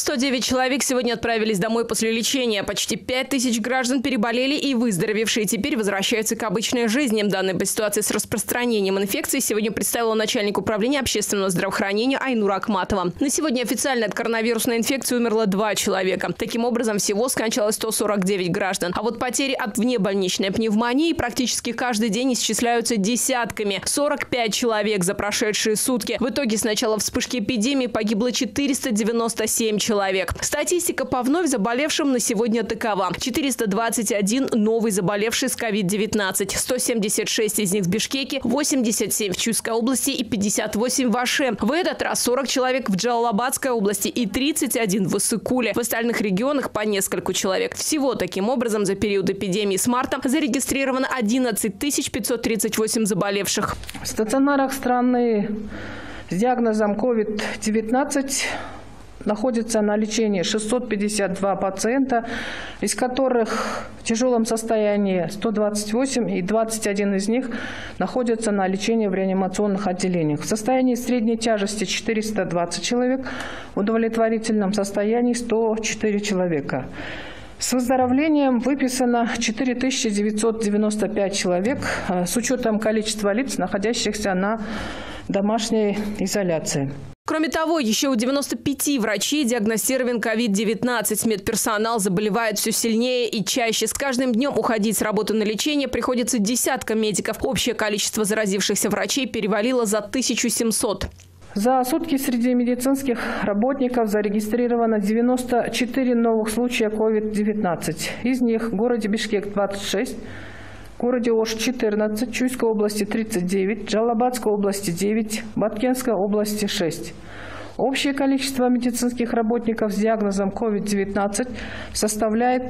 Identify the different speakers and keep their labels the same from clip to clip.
Speaker 1: 109 человек сегодня отправились домой после лечения. Почти 5000 граждан переболели и выздоровевшие теперь возвращаются к обычной жизни. Данные по ситуации с распространением инфекции сегодня представила начальник управления общественного здравоохранения Айнура Акматова. На сегодня официально от коронавирусной инфекции умерло 2 человека. Таким образом, всего скончалось 149 граждан. А вот потери от внебольничной пневмонии практически каждый день исчисляются десятками. 45 человек за прошедшие сутки. В итоге с начала вспышки эпидемии погибло 497 человек. Статистика по вновь заболевшим на сегодня такова. 421 новый заболевший с COVID-19. 176 из них в Бишкеке, 87 в Чуйской области и 58 в Аше. В этот раз 40 человек в Джалалабадской области и 31 в Иссык-Куле. В остальных регионах по нескольку человек. Всего таким образом за период эпидемии с марта зарегистрировано 11 538 заболевших.
Speaker 2: В стационарах страны с диагнозом COVID-19 находится на лечении 652 пациента, из которых в тяжелом состоянии 128 и 21 из них находятся на лечении в реанимационных отделениях. В состоянии средней тяжести 420 человек, в удовлетворительном состоянии 104 человека. С выздоровлением выписано 4995 человек с учетом количества лиц, находящихся на домашней изоляции.
Speaker 1: Кроме того, еще у 95 врачей диагностирован COVID-19. Медперсонал заболевает все сильнее и чаще. С каждым днем уходить с работы на лечение приходится десяткам медиков. Общее количество заразившихся врачей перевалило за 1700.
Speaker 2: За сутки среди медицинских работников зарегистрировано 94 новых случая COVID-19. Из них в городе Бишкек 26, в городе Ош 14, Чуйской области 39, Джалалабадской области 9, Баткенской области 6. Общее количество медицинских работников с диагнозом COVID-19 составляет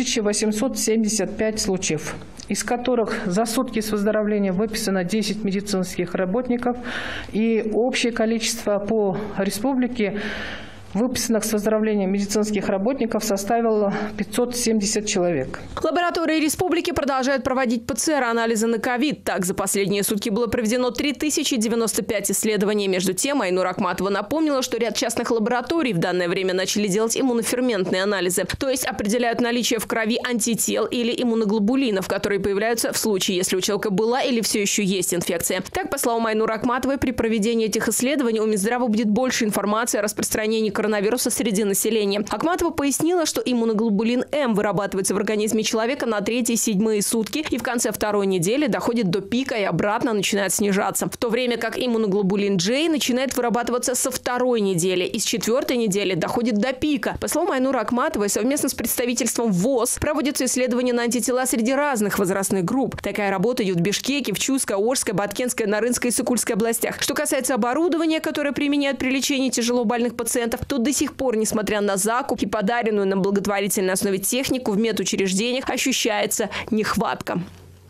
Speaker 2: 1875 случаев, из которых за сутки с выздоровлением выписано 10 медицинских работников, и общее количество по республике выписанных с выздоровлением медицинских работников составило 570 человек.
Speaker 1: Лаборатории республики продолжают проводить ПЦР-анализы на ковид. Так, за последние сутки было проведено 3095 исследований. Между тем, Айнура Акматова напомнила, что ряд частных лабораторий в данное время начали делать иммуноферментные анализы. То есть определяют наличие в крови антител или иммуноглобулинов, которые появляются в случае, если у человека была или все еще есть инфекция. Так, по словам Айнуры Акматовой, при проведении этих исследований у Минздрава будет больше информации о распространении коронавируса среди населения. Акматова пояснила, что иммуноглобулин М вырабатывается в организме человека на 3-7 сутки и в конце 2-й недели доходит до пика и обратно начинает снижаться. В то время как иммуноглобулин J начинает вырабатываться со 2-й недели и с 4-й недели доходит до пика. По словам Айнуры Акматовой, совместно с представительством ВОЗ проводятся исследования на антитела среди разных возрастных групп. Такая работа идет в Бишкеке, в Чуйской, Ошской, Баткенской, Нарынской и Иссык-Кульской областях. Что касается оборудования, которое применяют при лечении тяжелобольных пациентов, то до сих пор, несмотря на закуп и подаренную на благотворительной основе технику, в медучреждениях ощущается нехватка.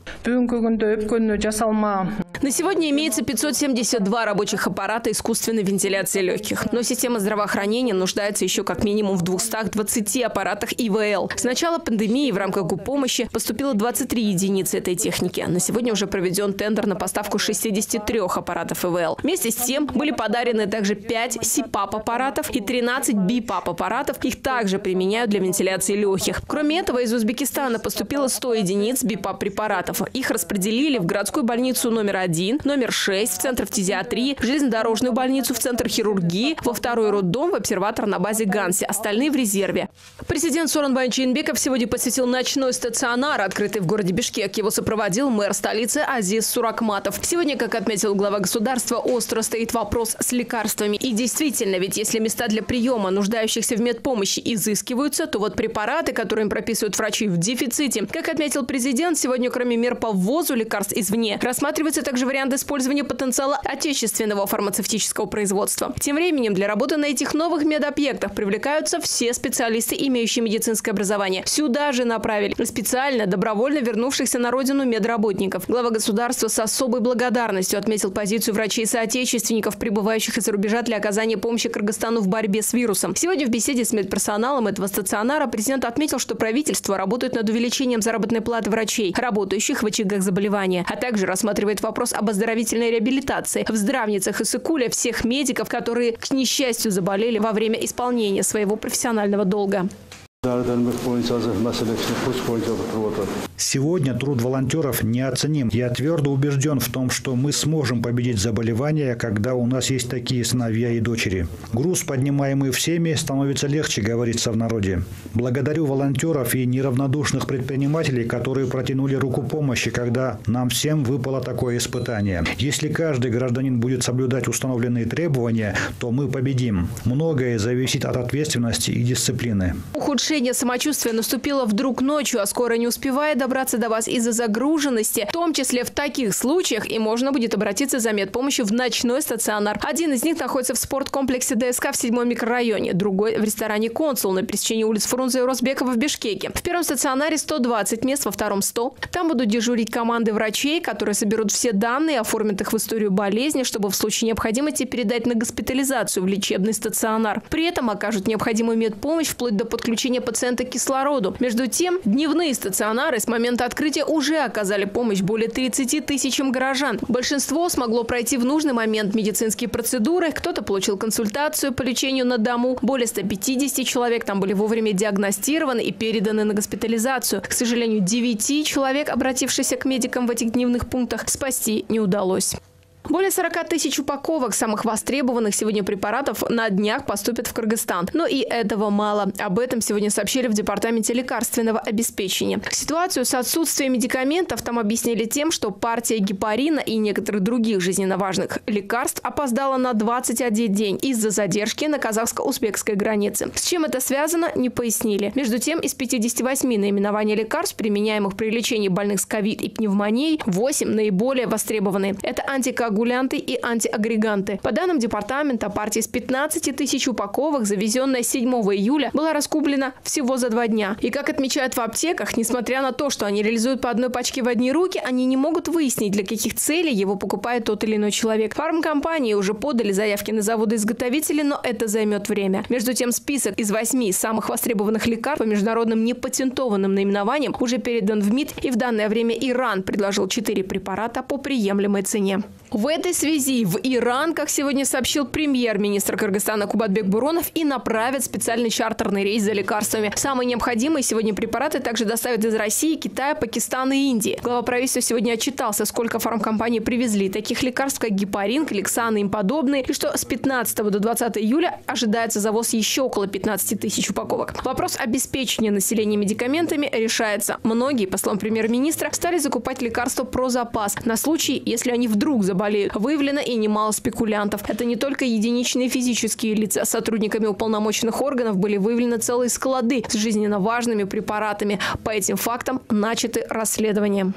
Speaker 1: На сегодня имеется 572 рабочих аппарата искусственной вентиляции легких. Но система здравоохранения нуждается еще как минимум в 220 аппаратах ИВЛ. С начала пандемии в рамках гуппомощи поступило 23 единицы этой техники. На сегодня уже проведен тендер на поставку 63 аппаратов ИВЛ. Вместе с тем были подарены также 5 СИПАП-аппаратов и 13 БИПАП-аппаратов. Их также применяют для вентиляции легких. Кроме этого, из Узбекистана поступило 100 единиц БИПАП-препаратов. Их распределили в городскую больницу номер 1, номер 6, в центр фтизиатрии, в железнодорожную больницу, в центр хирургии, во 2-й роддом, в обсерватор на базе Ганси. Остальные в резерве. Президент Сооронбай Жээнбеков сегодня посетил ночной стационар, открытый в городе Бишкек. Его сопроводил мэр столицы Азиз Суракматов. Сегодня, как отметил глава государства, остро стоит вопрос с лекарствами. И действительно, ведь если места для приема нуждающихся в медпомощи изыскиваются, то вот препараты, которые им прописывают врачи, в дефиците. Как отметил президент, сегодня кроме мер по ввозу лекарств извне рассматривается также вариант использования потенциала отечественного фармацевтического производства. Тем временем для работы на этих новых медобъектах привлекаются все специалисты, имеющие медицинское образование. Сюда же направили специально добровольно вернувшихся на родину медработников. Глава государства с особой благодарностью отметил позицию врачей-соотечественников, прибывающих из-за рубежа для оказания помощи Кыргызстану в борьбе с вирусом. Сегодня в беседе с медперсоналом этого стационара президент отметил, что правительство работает над увеличением заработной платы врачей, работающих в очагах заболевания, а также рассматривает вопрос об оздоровительной реабилитации в здравницах Иссык-Куля всех медиков, которые, к несчастью, заболели во время исполнения своего профессионального долга.
Speaker 3: Сегодня труд волонтеров неоценим. Я твердо убежден в том, что мы сможем победить заболевания, когда у нас есть такие сыновья и дочери. Груз, поднимаемый всеми, становится легче, говорится в народе. Благодарю волонтеров и неравнодушных предпринимателей, которые протянули руку помощи, когда нам всем выпало такое испытание. Если каждый гражданин будет соблюдать установленные требования, то мы победим. Многое зависит от ответственности и дисциплины.
Speaker 1: Ухудшение самочувствия наступило вдруг ночью, а скоро не успевает добраться до вас из-за загруженности. В том числе в таких случаях и можно будет обратиться за медпомощью в ночной стационар. Один из них находится в спорткомплексе ДСК в 7-м микрорайоне, другой в ресторане «Консул» на пересечении улиц Фрунзе и Розбекова в Бишкеке. В первом стационаре 120 мест, во втором 100. Там будут дежурить команды врачей, которые соберут все данные, оформят их в историю болезни, чтобы в случае необходимости передать на госпитализацию в лечебный стационар. При этом окажут необходимую медпомощь вплоть до подключения пациента к кислороду. Между тем, дневные стационары с момента открытия уже оказали помощь более 30 тысячам горожан. Большинство смогло пройти в нужный момент медицинские процедуры. Кто-то получил консультацию по лечению на дому. Более 150 человек там были вовремя диагностированы и переданы на госпитализацию. К сожалению, 9 человек, обратившихся к медикам в этих дневных пунктах, спасти не удалось. Более 40 тысяч упаковок самых востребованных сегодня препаратов на днях поступят в Кыргызстан. Но и этого мало. Об этом сегодня сообщили в Департаменте лекарственного обеспечения. Ситуацию с отсутствием медикаментов там объяснили тем, что партия гепарина и некоторых других жизненно важных лекарств опоздала на 21 день из-за задержки на казахско-узбекской границе. С чем это связано, не пояснили. Между тем, из 58 наименований лекарств, применяемых при лечении больных с ковид и пневмонией, 8 наиболее востребованы. Это антикоагулянты и антиагреганты. По данным департамента, партия из 15 тысяч упаковок, завезенная 7 июля, была раскуплена всего за 2 дня. И как отмечают в аптеках, несмотря на то, что они реализуют по одной пачке в одни руки, они не могут выяснить, для каких целей его покупает тот или иной человек. Фармкомпании уже подали заявки на заводы-изготовители, но это займет время. Между тем, список из 8 самых востребованных лекарств по международным непатентованным наименованиям уже передан в МИД, и в данное время Иран предложил 4 препарата по приемлемой цене. В этой связи в Иран, как сегодня сообщил премьер-министр Кыргызстана Кубатбек Буронов, и направят специальный чартерный рейс за лекарствами. Самые необходимые сегодня препараты также доставят из России, Китая, Пакистана и Индии. Глава правительства сегодня отчитался, сколько фармкомпаний привезли таких лекарств, как гепарин, Кликсан и им подобные, и что с 15 до 20 июля ожидается завоз еще около 15 тысяч упаковок. Вопрос обеспечения населения медикаментами решается. Многие, по словам премьер-министра, стали закупать лекарства про запас на случай, если они вдруг заболеют. Выявлено и немало спекулянтов. Это не только единичные физические лица. Сотрудниками уполномоченных органов были выявлены целые склады с жизненно важными препаратами. По этим фактам начаты расследования.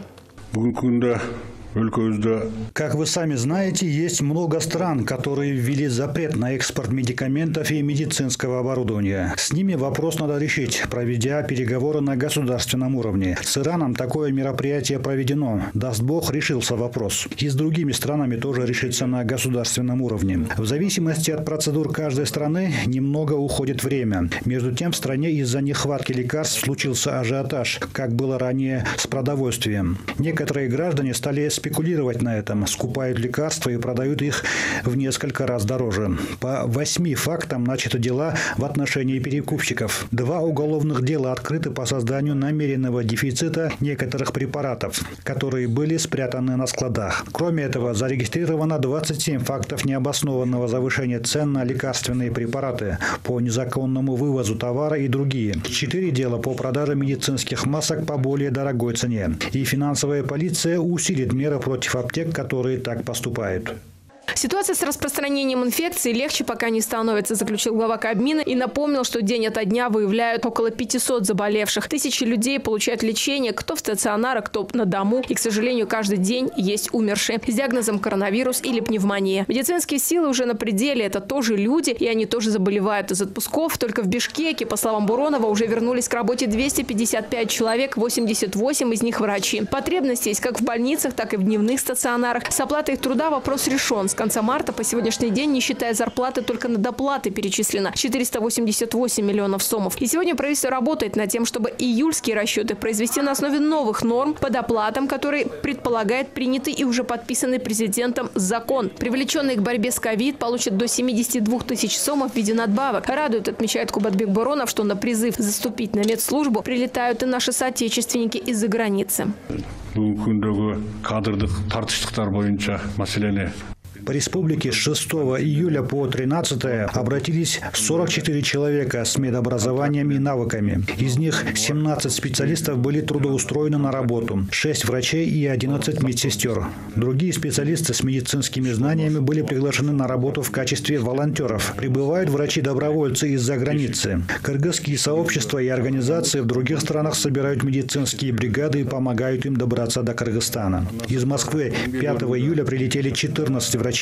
Speaker 3: Как вы сами знаете, есть много стран, которые ввели запрет на экспорт медикаментов и медицинского оборудования. С ними вопрос надо решить, проведя переговоры на государственном уровне. С Ираном такое мероприятие проведено. Даст Бог, решился вопрос. И с другими странами тоже решится на государственном уровне. В зависимости от процедур каждой страны немного уходит время. Между тем, в стране из-за нехватки лекарств случился ажиотаж, как было ранее с продовольствием. Некоторые граждане стали спекулировать на этом, скупают лекарства и продают их в несколько раз дороже. По 8 фактам начаты дела в отношении перекупщиков. 2 уголовных дела открыты по созданию намеренного дефицита некоторых препаратов, которые были спрятаны на складах. Кроме этого, зарегистрировано 27 фактов необоснованного завышения цен на лекарственные препараты, по незаконному вывозу товара и другие. 4 дела по продаже медицинских масок по более дорогой цене. И финансовая полиция усилит меры против аптек, которые так поступают.
Speaker 1: Ситуация с распространением инфекции легче пока не становится, заключил глава Кабмина и напомнил, что день ото дня выявляют около 500 заболевших. Тысячи людей получают лечение, кто в стационарах, кто на дому. И, к сожалению, каждый день есть умершие с диагнозом коронавирус или пневмония. Медицинские силы уже на пределе. Это тоже люди, и они тоже заболевают из отпусков. Только в Бишкеке, по словам Буронова, уже вернулись к работе 255 человек, 88 из них врачи. Потребности есть как в больницах, так и в дневных стационарах. С оплатой их труда вопрос решен, конца марта по сегодняшний день, не считая зарплаты, только на доплаты перечислено 488 миллионов сомов. И сегодня правительство работает над тем, чтобы июльские расчеты произвести на основе новых норм по доплатам, которые предполагает принятый и уже подписанный президентом закон. Привлеченные к борьбе с ковид получат до 72 тысяч сомов в виде надбавок. Радует, отмечает Кубатбек Боронов, что на призыв заступить на медслужбу прилетают и наши соотечественники из-за границы.
Speaker 3: По республике с 6 июля по 13 обратились 44 человека с медобразованием и навыками. Из них 17 специалистов были трудоустроены на работу, 6 врачей и 11 медсестер. Другие специалисты с медицинскими знаниями были приглашены на работу в качестве волонтеров. Прибывают врачи-добровольцы из-за границы. Кыргызские сообщества и организации в других странах собирают медицинские бригады и помогают им добраться до Кыргызстана. Из Москвы 5 июля прилетели 14 врачей,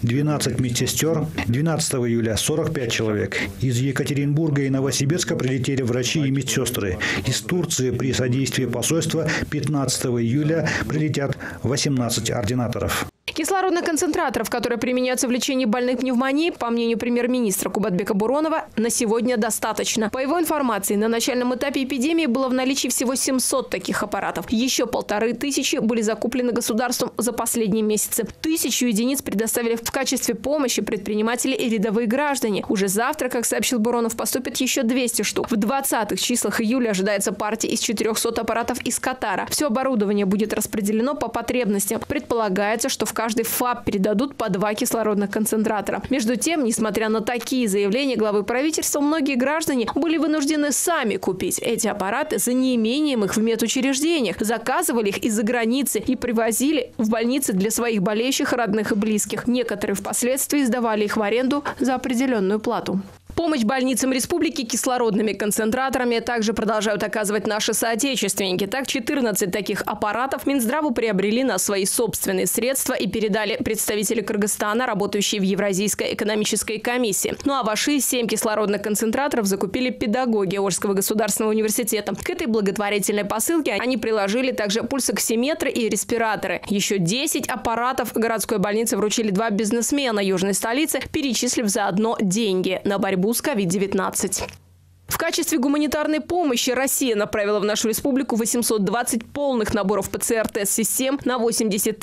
Speaker 3: 12 медсестер, 12 июля 45 человек. Из Екатеринбурга и Новосибирска прилетели врачи и медсестры. Из Турции при содействии посольства 15 июля прилетят 18 ординаторов.
Speaker 1: Кислородных концентраторов, которые применяются в лечении больных пневмонией, по мнению премьер-министра Кубатбека Боронова, на сегодня достаточно. По его информации, на начальном этапе эпидемии было в наличии всего 700 таких аппаратов. Еще 1500 были закуплены государством за последние месяцы. 1000 единиц предоставили в качестве помощи предприниматели и рядовые граждане. Уже завтра, как сообщил Боронов, поступит еще 200 штук. В 20-х числах июля ожидается партия из 400 аппаратов из Катара. Все оборудование будет распределено по потребностям. Предполагается, что в каждый ФАП передадут по 2 кислородных концентратора. Между тем, несмотря на такие заявления главы правительства, многие граждане были вынуждены сами купить эти аппараты за неимением их в медучреждениях. Заказывали их из-за границы и привозили в больницы для своих болеющих, родных и близких. Некоторые впоследствии сдавали их в аренду за определенную плату. Помощь больницам республики кислородными концентраторами также продолжают оказывать наши соотечественники. Так, 14 таких аппаратов Минздраву приобрели на свои собственные средства и передали представители Кыргызстана, работающие в Евразийской экономической комиссии. Ну а ваши 7 кислородных концентраторов закупили педагоги Орского государственного университета. К этой благотворительной посылке они приложили также пульсоксиметры и респираторы. Еще 10 аппаратов городской больницы вручили 2 бизнесмена южной столицы, перечислив заодно деньги на борьбу с COVID-19. В качестве гуманитарной помощи Россия направила в нашу республику 820 полных наборов ПЦР-тест-систем на 80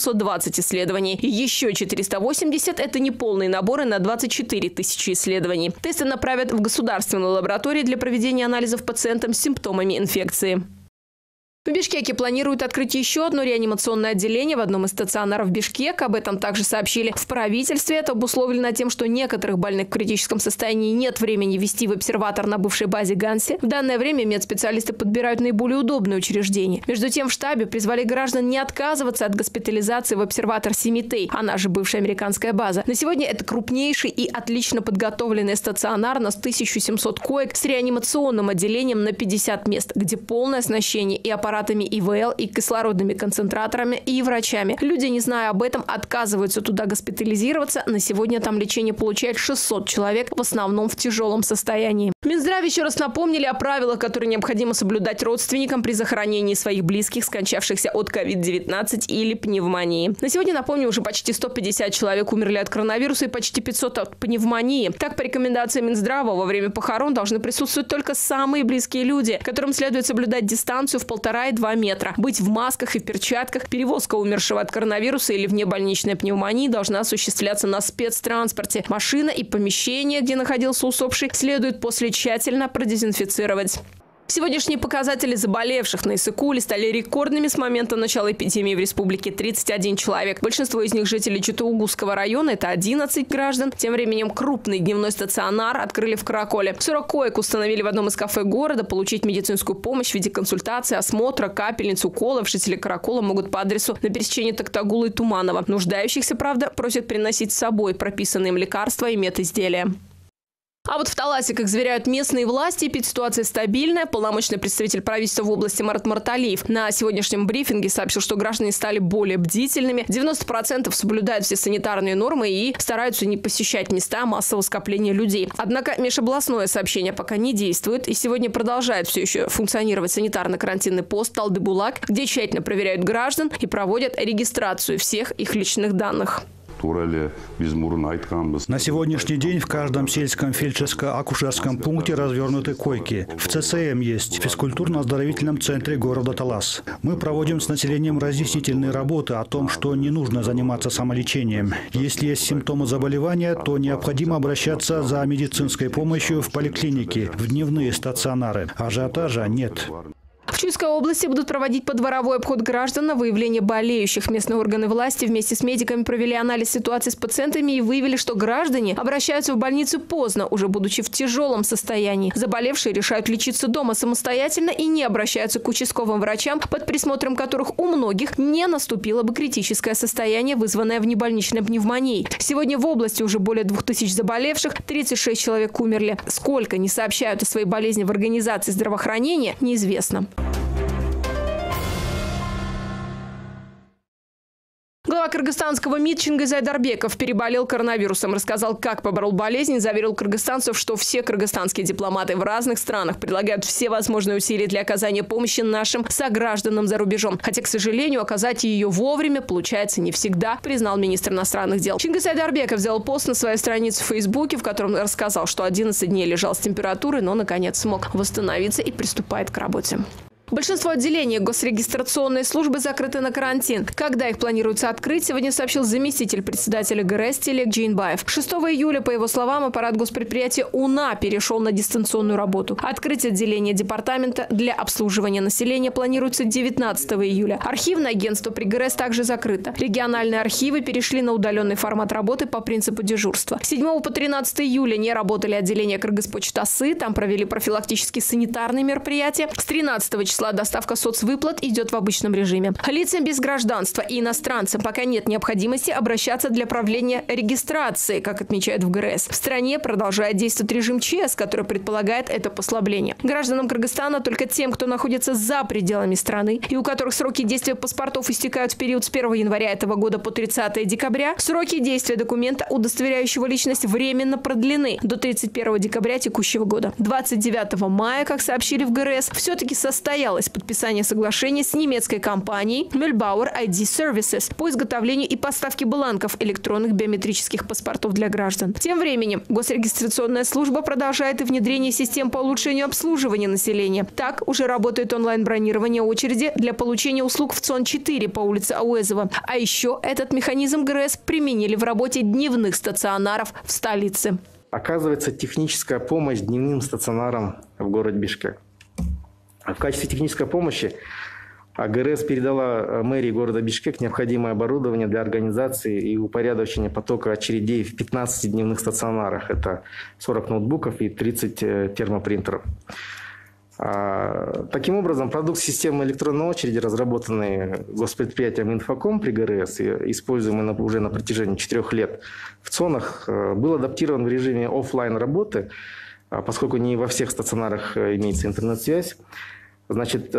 Speaker 1: 720 исследований. И еще 480 – это неполные наборы на 24 тысячи исследований. Тесты направят в государственную лабораторию для проведения анализов пациентам с симптомами инфекции. В Бишкеке планируют открыть еще одно реанимационное отделение в одном из стационаров Бишкека. Об этом также сообщили в правительстве. Это обусловлено тем, что некоторых больных в критическом состоянии нет времени вести в обсерватор на бывшей базе Ганси. В данное время медспециалисты подбирают наиболее удобные учреждения. Между тем, в штабе призвали граждан не отказываться от госпитализации в обсерватор Семитей, она же бывшая американская база. На сегодня это крупнейший и отлично подготовленный стационар на 1700 коек с реанимационным отделением на 50 мест, где полное оснащение и аппаратами ИВЛ, и кислородными концентраторами, и врачами. Люди, не зная об этом, отказываются туда госпитализироваться. На сегодня там лечение получает 600 человек, в основном в тяжелом состоянии. В Минздраве еще раз напомнили о правилах, которые необходимо соблюдать родственникам при захоронении своих близких, скончавшихся от COVID-19 или пневмонии. На сегодня, напомню, уже почти 150 человек умерли от коронавируса и почти 500 от пневмонии. Так, по рекомендации Минздрава, во время похорон должны присутствовать только самые близкие люди, которым следует соблюдать дистанцию в 1,5–2 метра, быть в масках и перчатках. Перевозка умершего от коронавируса или внебольничной пневмонии должна осуществляться на спецтранспорте. Машина и помещение, где находился усопший, следует после тщательно продезинфицировать. Сегодняшние показатели заболевших на Иссык-Куле стали рекордными с момента начала эпидемии в республике – 31 человек. Большинство из них жители Чута-Угусского района – это 11 граждан. Тем временем крупный дневной стационар открыли в Караколе. 40 коек установили в одном из кафе города. Получить медицинскую помощь в виде консультации, осмотра, капельниц, уколов жители Каракола могут по адресу на пересечении Токтагула и Туманова. Нуждающихся, правда, просят приносить с собой прописанные им лекарства и медизделия. А вот в Таласе, как заверяют местные власти, эпидситуация стабильная. Полномочный представитель правительства в области Марат Марталиев на сегодняшнем брифинге сообщил, что граждане стали более бдительными. 90% соблюдают все санитарные нормы и стараются не посещать места массового скопления людей. Однако межобластное сообщение пока не действует. И сегодня продолжает все еще функционировать санитарно-карантинный пост Талды-Булак, где тщательно проверяют граждан и проводят регистрацию всех их личных данных.
Speaker 3: На сегодняшний день в каждом сельском фельдшерско-акушерском пункте развернуты койки. В ЦСМ есть, в физкультурно-оздоровительном центре города Талас. Мы проводим с населением разъяснительные работы о том, что не нужно заниматься самолечением. Если есть симптомы заболевания, то необходимо обращаться за медицинской помощью в поликлинике, в дневные стационары. Ажиотажа нет.
Speaker 1: В Чуйской области будут проводить подворовой обход граждан на выявление болеющих. Местные органы власти вместе с медиками провели анализ ситуации с пациентами и выявили, что граждане обращаются в больницу поздно, уже будучи в тяжелом состоянии. Заболевшие решают лечиться дома самостоятельно и не обращаются к участковым врачам, под присмотром которых у многих не наступило бы критическое состояние, вызванное внебольничной пневмонией. Сегодня в области уже более 2000 заболевших, 36 человек умерли. Сколько не сообщают о своей болезни в организации здравоохранения, неизвестно. Глава кыргызстанского МИД Чингиз Айдарбеков переболел коронавирусом. Рассказал, как поборол болезнь, и заверил кыргызстанцев, что все кыргызстанские дипломаты в разных странах предлагают все возможные усилия для оказания помощи нашим согражданам за рубежом. Хотя, к сожалению, оказать ее вовремя получается не всегда, признал министр иностранных дел. Чингиз Айдарбеков сделал пост на своей странице в Фейсбуке, в котором рассказал, что 11 дней лежал с температурой, но, наконец, смог восстановиться и приступает к работе. Большинство отделений госрегистрационной службы закрыты на карантин. Когда их планируется открыть, сегодня сообщил заместитель председателя ГРЭС Телек Джейнбаев. 6 июля, по его словам, аппарат госпредприятия УНА перешел на дистанционную работу. Открыть отделение департамента для обслуживания населения планируется 19 июля. Архивное агентство при ГРЭС также закрыто. Региональные архивы перешли на удаленный формат работы по принципу дежурства. 7 по 13 июля не работали отделения Кыргызпочты. Там провели профилактические санитарные мероприятия. С 13 числа доставка соцвыплат идет в обычном режиме. Лицам без гражданства и иностранцам пока нет необходимости обращаться для правления регистрации, как отмечают в ГРЭС. В стране продолжает действовать режим ЧС, который предполагает это послабление. Гражданам Кыргызстана, только тем, кто находится за пределами страны и у которых сроки действия паспортов истекают в период с 1 января этого года по 30 декабря, сроки действия документа, удостоверяющего личность, временно продлены до 31 декабря текущего года. 29 мая, как сообщили в ГРЭС, все-таки состоялось подписание соглашения с немецкой компанией Mühlbauer ID Services по изготовлению и поставке бланков электронных биометрических паспортов для граждан. Тем временем госрегистрационная служба продолжает и внедрение систем по улучшению обслуживания населения. Так уже работает онлайн-бронирование очереди для получения услуг в ЦОН-4 по улице Ауэзова. А еще этот механизм ГРЭС применили в работе дневных стационаров в столице.
Speaker 4: Оказывается техническая помощь дневным стационарам в городе Бишкек. В качестве технической помощи ГРЭС передала мэрии города Бишкек необходимое оборудование для организации и упорядочения потока очередей в 15 дневных стационарах. Это 40 ноутбуков и 30 термопринтеров. Таким образом, продукт системы электронной очереди, разработанный госпредприятием «Инфоком» при ГРЭС и используемый уже на протяжении 4 лет в ЦОНах, был адаптирован в режиме офлайн работы, поскольку не во всех стационарах имеется интернет-связь. Значит,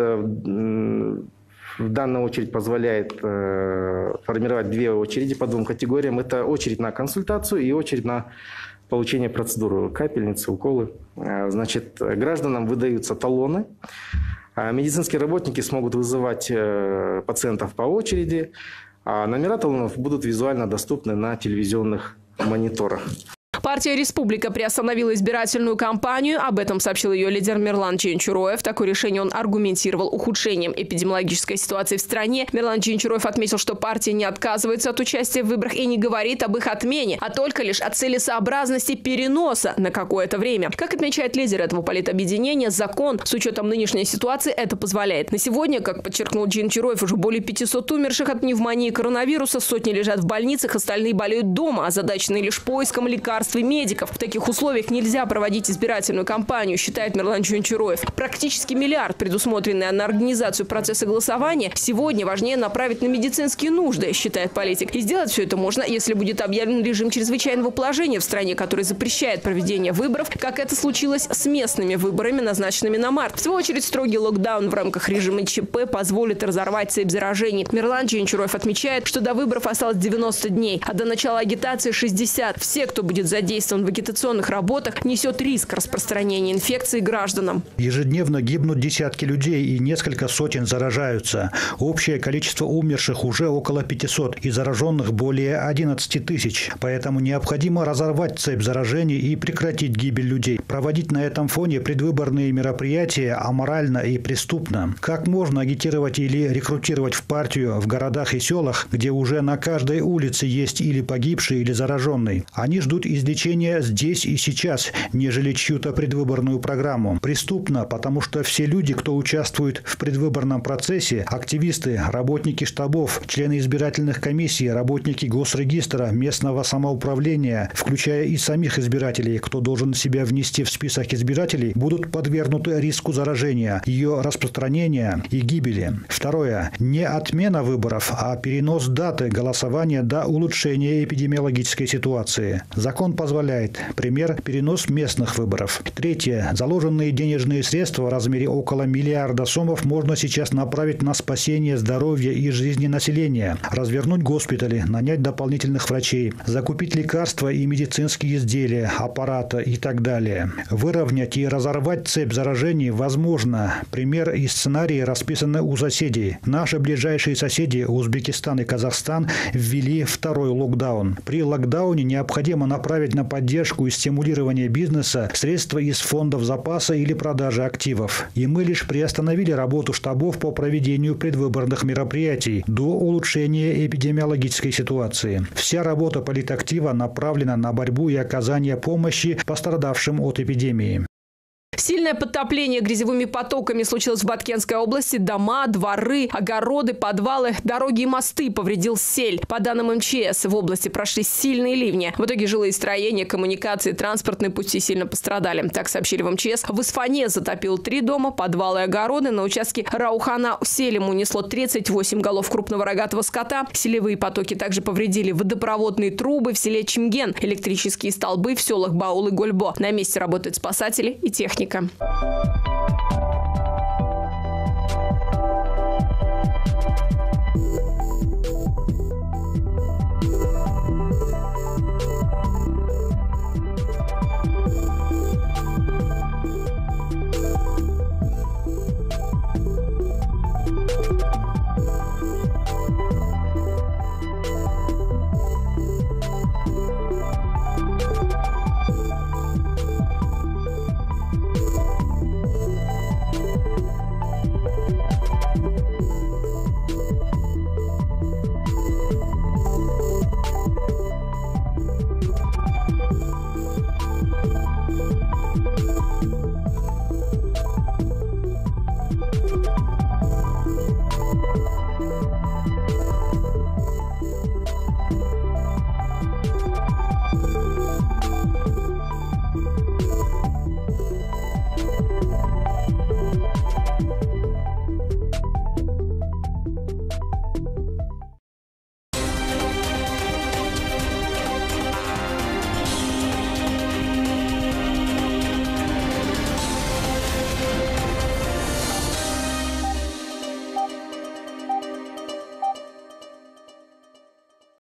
Speaker 4: данная очередь позволяет формировать 2 очереди по 2 категориям. Это очередь на консультацию и очередь на получение процедуры, капельницы, уколы. Значит, гражданам выдаются талоны. Медицинские работники смогут вызывать пациентов по очереди, а номера талонов будут визуально доступны на телевизионных мониторах.
Speaker 1: Партия «Республика» приостановила избирательную кампанию. Об этом сообщил ее лидер Мирлан Джейнчуроев. Такое решение он аргументировал ухудшением эпидемиологической ситуации в стране. Мирлан Джейнчуроев отметил, что партия не отказывается от участия в выборах и не говорит об их отмене, а только лишь о целесообразности переноса на какое-то время. Как отмечает лидер этого политобъединения, закон с учетом нынешней ситуации это позволяет. На сегодня, как подчеркнул Джейнчуроев, уже более 500 умерших от пневмонии и коронавируса, сотни лежат в больницах, остальные болеют дома, озадаченные лишь поиском лекарств и медиков. В таких условиях нельзя проводить избирательную кампанию, считает Мирлан Джейнчуроев. Практически миллиард, предусмотренный на организацию процесса голосования, сегодня важнее направить на медицинские нужды, считает политик. И сделать все это можно, если будет объявлен режим чрезвычайного положения в стране, который запрещает проведение выборов, как это случилось с местными выборами, назначенными на март. В свою очередь, строгий локдаун в рамках режима ЧП позволит разорвать цепь заражений. Мирлан Джейнчуроев отмечает, что до выборов осталось 90 дней, а до начала агитации 60. Все, кто будет задействован задействован в агитационных работах, несет риск распространения инфекции гражданам.
Speaker 3: Ежедневно гибнут десятки людей и несколько сотен заражаются. Общее количество умерших уже около 500 и зараженных более 11 тысяч. Поэтому необходимо разорвать цепь заражений и прекратить гибель людей. Проводить на этом фоне предвыборные мероприятия аморально и преступно. Как можно агитировать или рекрутировать в партию в городах и селах, где уже на каждой улице есть или погибший, или зараженный? Они ждут излечения здесь и сейчас, нежели чью-то предвыборную программу. Преступно, потому что все люди, кто участвует в предвыборном процессе, активисты, работники штабов, члены избирательных комиссий, работники госрегистра, местного самоуправления, включая и самих избирателей, кто должен себя внести в список избирателей, будут подвергнуты риску заражения, ее распространения и гибели. Второе. Не отмена выборов, а перенос даты голосования до улучшения эпидемиологической ситуации. Закон позволяет. Пример – перенос местных выборов. Третье. Заложенные денежные средства в размере около миллиарда сомов можно сейчас направить на спасение здоровья и жизни населения, развернуть госпитали, нанять дополнительных врачей, закупить лекарства и медицинские изделия, аппараты и так далее. Выровнять и разорвать цепь заражений возможно. Пример и сценарии расписаны у соседей. Наши ближайшие соседи, Узбекистан и Казахстан, ввели второй локдаун. При локдауне необходимо направить на поддержку и стимулирование бизнеса средства из фондов запаса или продажи активов. И мы лишь приостановили работу штабов по проведению предвыборных мероприятий до улучшения эпидемиологической ситуации. Вся работа политактива направлена на борьбу и оказание помощи пострадавшим от эпидемии.
Speaker 1: Сильное подтопление грязевыми потоками случилось в Баткенской области. Дома, дворы, огороды, подвалы, дороги и мосты повредил сель. По данным МЧС, в области прошли сильные ливни. В итоге жилые строения, коммуникации, транспортные пути сильно пострадали. Так сообщили в МЧС. В Исфане затопил 3 дома, подвалы и огороды. На участке Раухана-Селим унесло 38 голов крупного рогатого скота. Селевые потоки также повредили водопроводные трубы в селе Чимген, электрические столбы в селах Баул и Гольбо. На месте работают спасатели и техника.